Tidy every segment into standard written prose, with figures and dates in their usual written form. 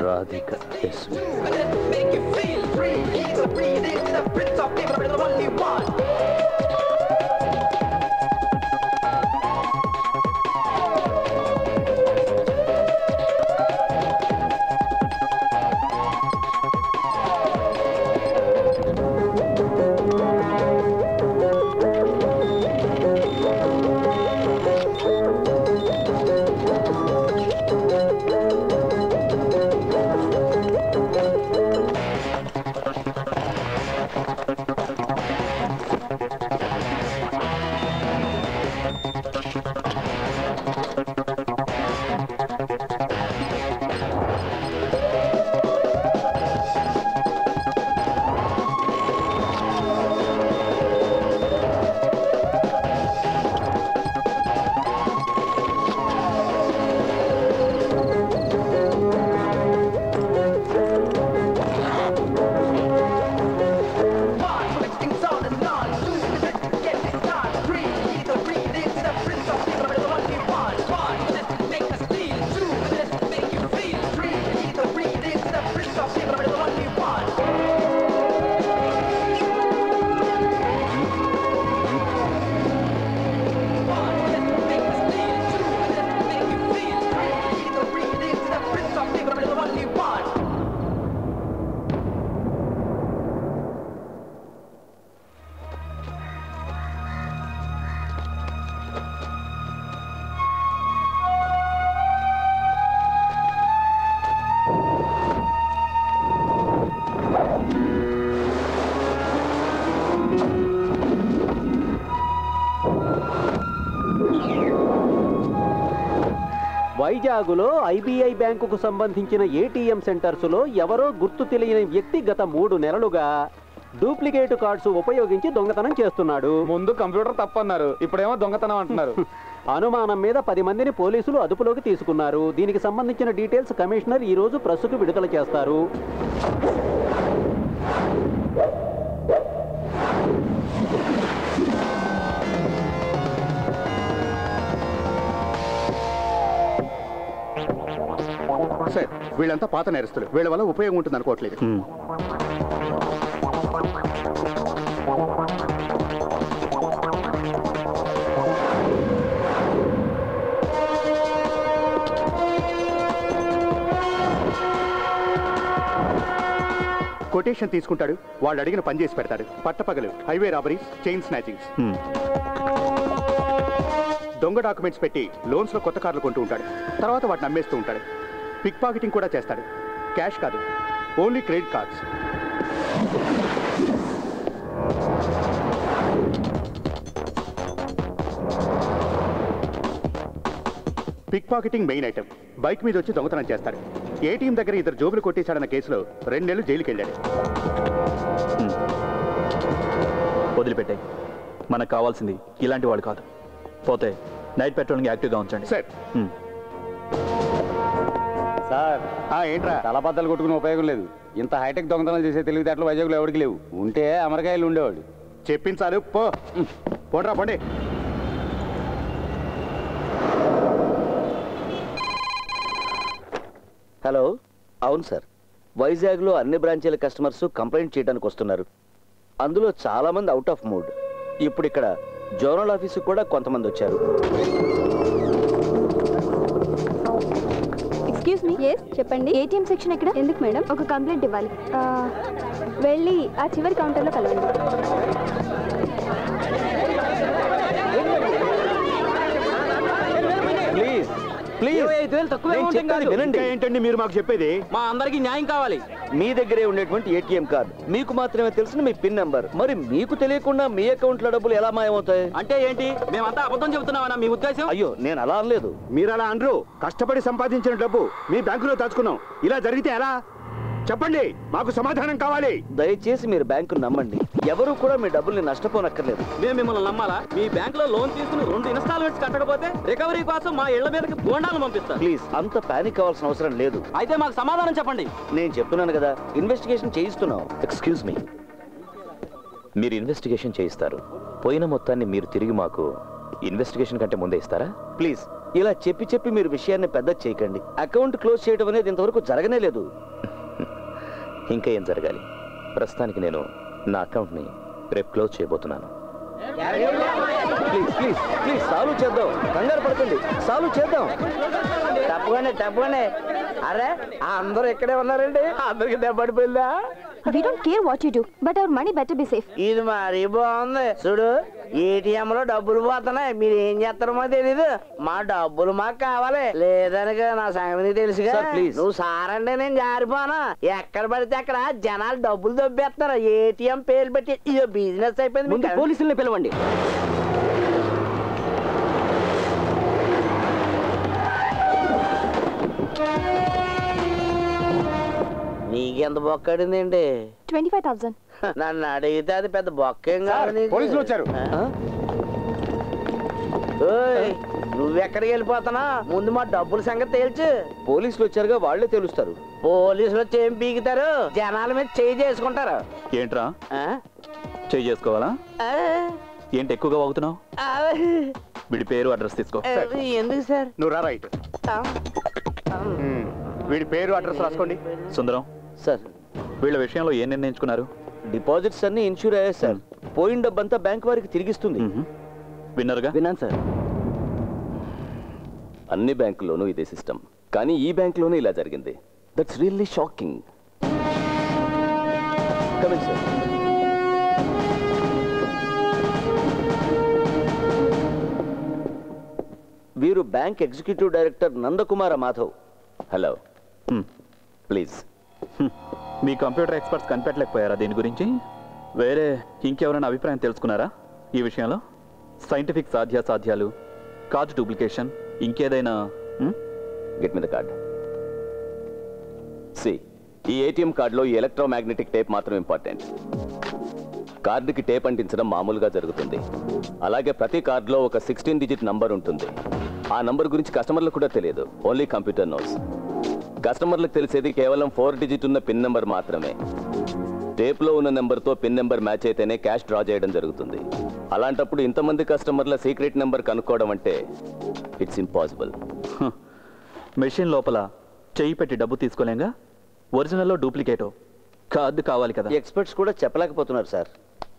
Radhika SV. వైజాగులో IBI బ్యాంకుకు సంబంధించిన ATM సెంటర్స్లో ఎవరో గుర్తు తెలియని వ్యక్తి గత 3 నెలలుగా డూప్లికేట్ కార్డ్స్ ఉపయోగించి దొంగతనం చేస్తున్నాడు. ముందు కంప్యూటర్ తప్పన్నారు, ఇప్పుడేమో దొంగతనం అంటున్నారు. అనుమానం మీద 10 మందిని పోలీసులు అదుపులోకి తీసుకున్నారు. దీనికి సంబంధించిన డీటెయిల్స్ కమిషనర్ ఈ రోజు ప్రెస్కు విడుదల చేస్తారు. సార్, వీళ్ళంతా పాత నేరస్తులు. వీళ్ళ వల్ల ఉపయోగం ఉంటుంది అనుకోవట్లేదు. కొటేషన్ తీసుకుంటాడు, వాళ్ళు అడిగిన పని చేసి పెడతాడు. పట్టపగలు హైవే రాబరీస్, చైన్ స్నాచింగ్స్. దొంగ డాక్యుమెంట్స్ పెట్టి లోన్స్ లో కొత్త కార్లు కొంటూ ఉంటాడు. తర్వాత వాటిని అమ్మేస్తూ ఉంటాడు. పిక్ పాకెటింగ్ కూడా చేస్తాడు. క్యాష్ కాదు, only credit cards. Pick pocketing main item. Bike మీద వచ్చి దొంగతనం చేస్తాడు. ఏటీఎం దగ్గర 2 జోబులు కొట్టేశాడన్న కేసులో 2 నెలలు జైలుకి వెళ్ళాడు. వదిలిపెట్టాయి. మనకు కావాల్సింది ఇలాంటి వాడు కాదు. పోతే నైట్ పెట్రోలింగ్ యాక్టివ్గా ఉంచండి. సార్. సార్, ఏంట్రా? తలబద్దలు కొట్టుకునే ఉపయోగం లేదు. ఇంత హైటెక్ దొంగతనాలు చేసే తెలివితేటలు వైజాగ్లో ఎవరికి లేవు. ఉంటే అమెరికాయలు ఉండేవాడు. చెప్పించాలి. పోండ్రా పోండి. హలో, అవును సార్. వైజాగ్లో అన్ని బ్రాంచీల కస్టమర్స్ కంప్లైంట్ చేయడానికి వస్తున్నారు. అందులో చాలా మంది అవుట్ ఆఫ్ మూడ్. ఇప్పుడు ఇక్కడ జోనల్ ఆఫీసు కూడా కొంతమంది వచ్చారు. Excuse me. yes చెప్పండి. ఏటీఎం సెక్షన్ ఎక్కడ? ఎందుకు మేడం? ఒక కంప్లైంట్ ఇవ్వాలి. వెళ్ళి ఆ చివరి కౌంటర్లో కలవండి. ప్లీజ్ ప్లీజ్, వినండి. ఏంటండి మీరు మాకు చెప్పేది? మా అందరికి న్యాయం కావాలి. మీ దగ్గరే ఉండేటువంటి ఏటీఎం కార్డు, మీకు మాత్రమే తెలిసిన మీ పిన్ నెంబర్. మరి మీకు తెలియకుండా మీ అకౌంట్ లో డబ్బులు ఎలా మాయమవుతాయి? అంటే ఏంటి? మేమంతా అబద్ధం చెబుతున్నామన్నా మీ ఉద్దేశం? అయ్యో, నేను అలా అనలేదు. మీరు అలా అనరు. కష్టపడి సంపాదించిన డబ్బు మీ బ్యాంకులో దాచుకున్నాం. ఇలా జరిగితే ఎలా? చెప్పండి, మాకు సమాధానం కావాలి. దయచేసి మీరు బ్యాంకును నమ్మండి. ఎవరు కూడా మీ డబ్బుల్ని నష్టపోనక్కర్లేదు. మేము మిమ్మల్ని నమ్మాలా? మీ బ్యాంక్ లో లోన్ తీసుకుని 2 ఇన్స్టాల్మెంట్స్ కట్టకపోతే రికవరీ కోసం మా ఇళ్ల మీదకి బోండాలు పంపిస్తాం. ప్లీజ్, అంత పానిక్ అవ్వాల్సిన అవసరం లేదు. అయితే మాకు సమాధానం చెప్పండి. నేను చెప్తున్నాను కదా, ఇన్వెస్టిగేషన్ చేయిస్తున్నాం. ఎక్స్క్యూజ్ మీ, మీరు ఇన్వెస్టిగేషన్ చేయిస్తారు. పోయిన మొత్తాన్ని మీరు తిరిగి మాకు ఇన్వెస్టిగేషన్ కంటే ముందే ఇస్తారా? ప్లీజ్, ఇలా చెప్పి చెప్పి మీరు విషయాన్ని పెద్ద చేయకండి. అకౌంట్ క్లోజ్ చేయడం అనేది ఇంతవరకు జరగనే లేదు. ఇంకా ఏం జరగాలి? ప్రస్తుతానికి నేను నా అకౌంట్ని రేపు క్లోజ్ చేయబోతున్నాను. ప్లీజ్ ప్లీజ్ ప్లీజ్ సాల్వ్ చేద్దాం, కంగారు పడకండి, సాల్వ్ చేద్దాం. తప్పగానే అరే అందరూ ఇక్కడే ఉన్నారండి, అందరికి దెబ్బడిపోయిందా? We don't care what you do, but our money better be safe. ఇది మరీ బాగుంది. చూడు, ఏటీఎం లో డబ్బులు పోతున్నాయి, మీరు ఏం చేస్తారో మాకు తెలీదు. మా డబ్బులు మాకు కావాలి, లేదనక నా సంగతి తెలుసుగా. Sir, please. నువ్వు సారంటే నేను జారిపోనా? ఎక్కడ పడితే అక్కడ జనాలు డబ్బులు దొబ్బేస్తున్నారు. ఏటీఎం పేరు పెట్టి ఇదో బిజినెస్ అయిపోయింది. ముందు పోలీసుల్ని పిలవండి. నీకెంత బొక్కడిందండి? 25,000. నన్ను అడిగితే అది పెద్ద బొక్కేం కాదు నీకు. పోలీసులు వచ్చారు. ఓయ్, నువ్వెక్కడికి వెళ్ళిపోతున్నా? ముందు మా డబ్బుల సంగతి తేల్చు. పోలీసులు వచ్చారుగా, వాళ్లే తెలుస్తారు. పోలీసులు వచ్చి ఏం పీకుతారు? జనాల మీద చేయి చేసుకుంటారు. ఏంట్రా ఆ? చేయి చేసుకోవాలా? ఆ? ఏంటి ఎక్కువగా వాగుతున్నావు? ఆ? వీడి పేరు అడ్రస్ తీసుకో. ఎందుకు సార్? నువ్వు రా రైట్. వీడి పేరు అడ్రస్ రాసుకోండి. సుందరం సార్, వీళ్ళ విషయంలో ఏం నిర్ణయించుకున్నారు? డిపాజిట్స్ అన్ని ఇన్సూర్ అయ్యాయి సార్. పోయిన డబ్బంతా బ్యాంక్ వారికి తిరిగిస్తుంది. విన్నారుగా? విన్నాను సార్. అన్ని బ్యాంకుల్లోనూ ఇదే సిస్టమ్, కానీ ఈ బ్యాంకులోనూ ఇలా జరిగింది. That's really shocking. Coming sir. వీరు bank executive director Nandakumara Madhav. Hello, please. మీ కంప్యూటర్ ఎక్స్పర్ట్స్ కనిపెట్టలేకపోయారా దీని గురించి? వేరే ఇంకెవరైనా అభిప్రాయం తెలుసుకున్నారా ఈ విషయంలో? సైంటిఫిక్ సాధ్యాసాధ్యాలు, కార్డు డూప్లికేషన్, ఇంకేదైనా? Get me the card. See, ఈ ఏటీఎం కార్డులో ఈ ఎలక్ట్రోమాగ్నెటిక్ టేప్ మాత్రం ఇంపార్టెంట్. కార్డుకి టేప్ అంటించడం మామూలుగా జరుగుతుంది. అలాగే ప్రతి కార్డులో ఒక 16 డిజిట్ నంబర్ ఉంటుంది. ఆ నంబర్ గురించి కస్టమర్లకు కూడా తెలియదు, ఓన్లీ కంప్యూటర్ నోస్. కస్టమర్లకు తెలిసేది కేవలం 4 డిజిట్ ఉన్న పిన్ నెంబర్ మాత్రమే. టేప్లో ఉన్న నెంబర్తో పిన్ నెంబర్ మ్యాచ్ అయితేనే క్యాష్ డ్రా చేయడం జరుగుతుంది. అలాంటప్పుడు ఇంతమంది కస్టమర్ల సీక్రెట్ నెంబర్ కనుక్కోవడం అంటే ఇట్స్ ఇంపాసిబుల్. మెషిన్ లోపల చెయ్యి పెట్టి డబ్బు తీసుకోలేంగా, ఒరిజినల్లో డూప్లికేటో కార్డు కావాలి కదా. ఎక్స్పర్ట్స్ కూడా చెప్పలేకపోతున్నారు sir.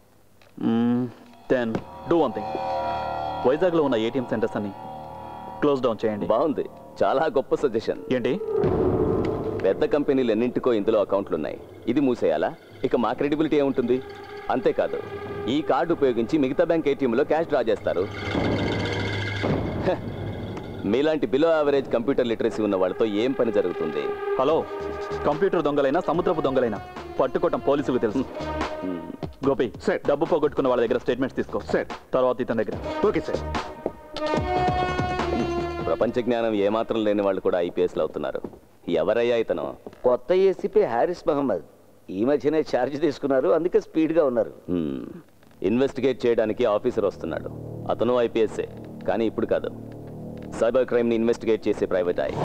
Then do one thing, వైజాగ్లో ఉన్న ఏటీఎం సెంటర్స్ అన్ని క్లోజ్ డౌన్ చేయండి. బాగుంది, చాలా గొప్ప సజెషన్. ఏంటి? పెద్ద కంపెనీలు ఎన్నింటికో ఇందులో అకౌంట్లు ఉన్నాయి. ఇది మూసేయాలా? ఇక మా క్రెడిబిలిటీ ఏముంటుంది? అంతేకాదు, ఈ కార్డు ఉపయోగించి మిగతా బ్యాంక్ ఏటీఎంలో క్యాష్ డ్రా చేస్తారు. మీలాంటి బిలో యావరేజ్ కంప్యూటర్ లిటరసీ ఉన్న వాళ్ళతో ఏం పని జరుగుతుంది? హలో, కంప్యూటర్ దొంగలైనా సముద్రపు దొంగలైనా పట్టుకోవటం పోలీసులకు తెలుసు. గోపి, సార్. డబ్బు పోగొట్టుకున్న వాళ్ళ దగ్గర స్టేట్మెంట్స్ తీసుకో. సార్. తర్వాత ఇతని దగ్గర. Okay sir. ప్రపంచ జ్ఞానం ఏమాత్రం లేని వాళ్ళు కూడా ఐపీఎస్లు అవుతున్నారు. ఎవరయ్యా ఇతను? కొత్త ఏసీపీ హారిస్ మహమ్మద్. ఈ మధ్యనే ఛార్జ్ తీసుకున్నారు, అందుకే స్పీడ్గా ఉన్నారు. ఇన్వెస్టిగేట్ చేయడానికి ఆఫీసర్ వస్తున్నాడు. అతను ఐపీఎస్ఏ, కానీ ఇప్పుడు కాదు. సైబర్ క్రైమ్ని ఇన్వెస్టిగేట్ చేసే ప్రైవేట్ ఐ.